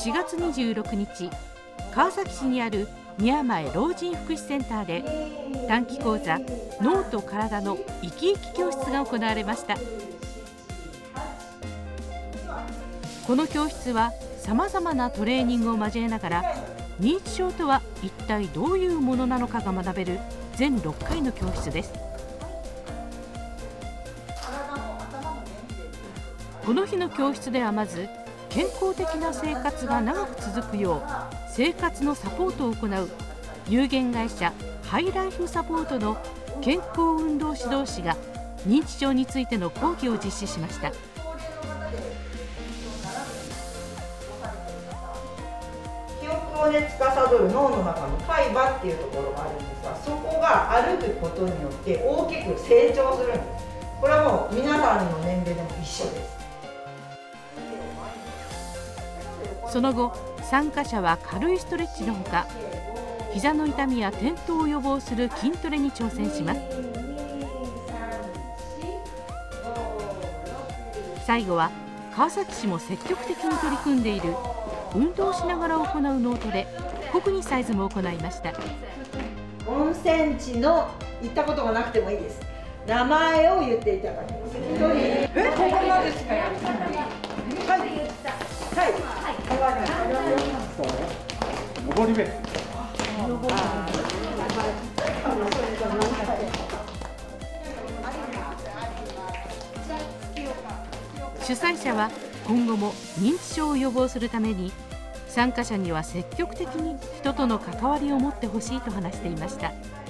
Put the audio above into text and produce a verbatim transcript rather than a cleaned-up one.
しがつにじゅうろくにち、川崎市にある宮前老人福祉センターで短期講座脳と体の生き生き教室が行われました。この教室はさまざまなトレーニングを交えながら、認知症とは一体どういうものなのかが学べる全ろっかいの教室です。この日の教室ではまず、健康的な生活が長く続くよう生活のサポートを行う有限会社ハイライフサポートの健康運動指導士が認知症についての講義を実施しました。 記憶をね司る脳の中の海馬っていうところがあるんですが、そこが歩くことによって大きく成長するんです。これはもう皆さんの年齢でも一緒です。 その後、参加者は軽いストレッチのほか、膝の痛みや転倒を予防する筋トレに挑戦します。最後は川崎市も積極的に取り組んでいる運動しながら行う脳トレコグニサイズも行いました。 温泉地の行ったことがなくてもいいです。名前を言っていただきます。一人えここまでしかやりない。はいはい登り目。 主催者は今後も認知症を予防するために参加者には積極的に人との関わりを持ってほしいと話していました。